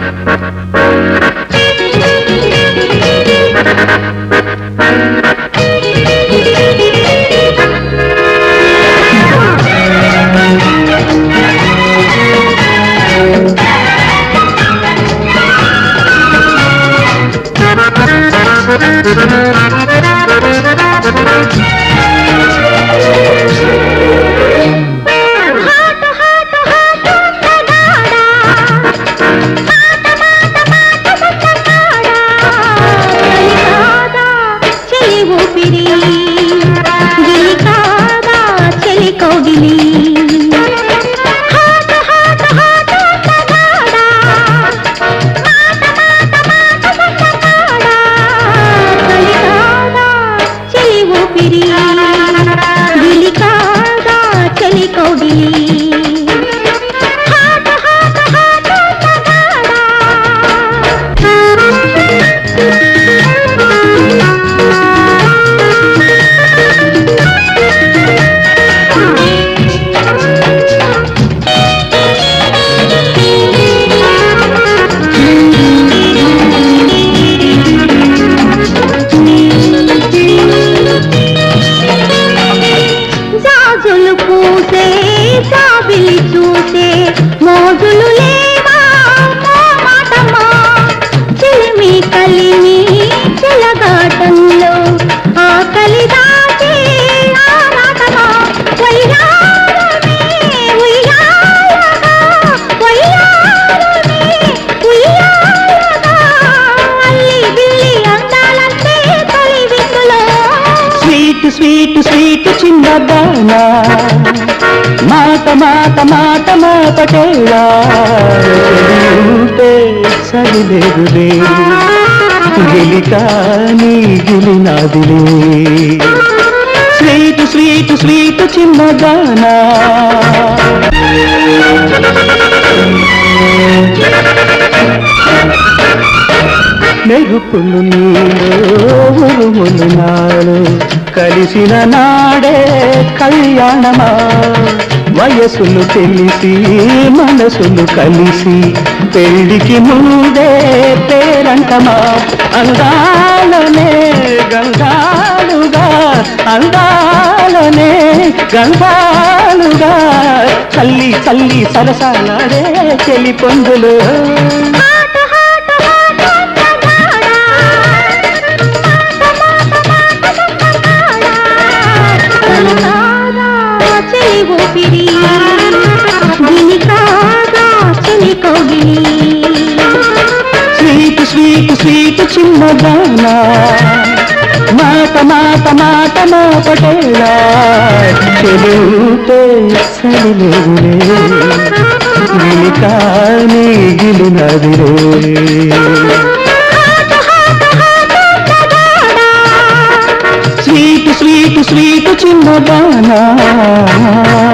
sweet sweet చిన్నదానా మాట మాట మాట మాటేలా సరిలేదులే గిలికాని గిలినాదిలే స్వీట్ స్వీట్ స్వీట్ చిన్నదానా మెరుపులు నీలో ఉరుములు నాలో కలిసిన నాడే కళ్యాణమా వయసులు తెలిసి మనసులు కలిసి పెళ్లికి ముందే పేరంటమా అందాలనే గంగాలుగా అందాలనే గంగాలుగా చల్లి చల్లి సరసాలాడే చెలి పొందులు స్వీట్ స్వీట్ స్వీట్ చిన్నదానా మాట మాట మాట మాటేలా చెలుతే సరిలేవులే గిలికాని గిలినదిరే స్వీట్ స్వీట్ స్వీట్ చిన్నదానా